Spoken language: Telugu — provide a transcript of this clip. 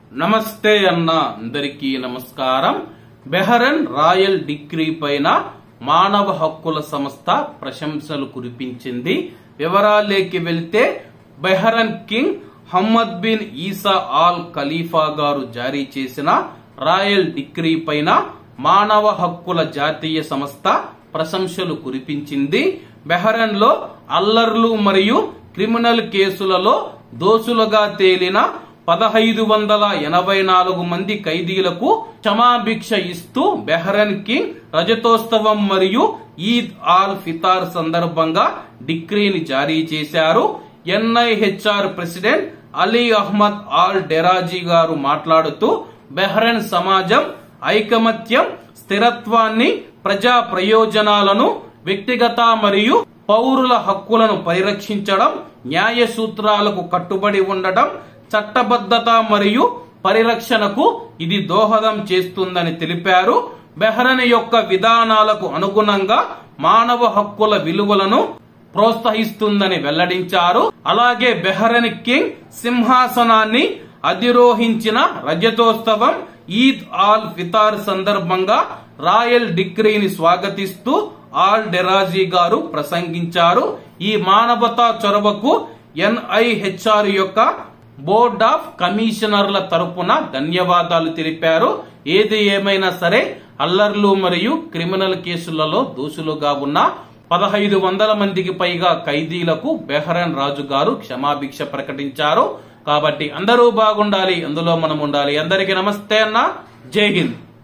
నమస్తే అన్న అందరికీ నమస్కారం. బెహ్రెన్ రాయల్ డిక్రీ పైన మానవ హక్కుల సంస్థ ప్రశంసలు కురిపించింది. వివరాల్లోకి వెళ్తే Bahrain king Hamad bin Isa Al Khalifa గారు జారీ చేసిన రాయల్ డిక్రీ పైన మానవ హక్కుల జాతీయ సంస్థ ప్రశంసలు కురిపించింది. బెహ్రెన్ లో అల్లర్లు మరియు క్రిమినల్ కేసులలో దోషులుగా తేలిన 1584 మంది ఖైదీలకు క్షమాభిక్ష ఇస్తూ బెహ్రెన్ కింగ్ రజతోత్సవం మరియు ఈద్ ఆల్ ఫితార్ సందర్భంగా డిక్రీని జారీ చేశారు. NIHR president Ali Ahmed Al Derazi గారు మాట్లాడుతూ బెహ్రెన్ సమాజం ఐకమత్యం, స్థిరత్వాన్ని, ప్రజా ప్రయోజనాలను, వ్యక్తిగత మరియు పౌరుల హక్కులను పరిరక్షించడం, న్యాయ సూత్రాలకు కట్టుబడి ఉండడం, చట్టబద్ధత మరియు పరిరక్షణకు ఇది దోహదం చేస్తుందని తెలిపారు. బెహ్రెన్ యొక్క విధానాలకు అనుగుణంగా మానవ హక్కుల విలువలను ప్రోత్సహిస్తుందని వెల్లడించారు. అలాగే బెహ్రెన్ కింగ్ సింహాసనాన్ని అధిరోహించిన రజతోత్సవం, ఈద్ ఆల్ ఫితార్ సందర్భంగా రాయల్ డిక్రీని స్వాగతిస్తూ ఆల్ డెరాజీ గారు ప్రసంగించారు. ఈ మానవతా చొరవకు ఎన్ఐహెచ్ఆర్ యొక్క బోర్డ్ ఆఫ్ కమిషనర్ల తరపున ధన్యవాదాలు తెలిపారు. ఏది ఏమైనా సరే అల్లర్లు మరియు క్రిమినల్ కేసులలో దోషులుగా ఉన్న 1500 మందికి పైగా ఖైదీలకు బెహ్రెన్ రాజు గారు క్షమాభిక్ష ప్రకటించారు. కాబట్టి అందరూ బాగుండాలి, అందులో మనం ఉండాలి. అందరికీ నమస్తే అన్న, జై హింద్.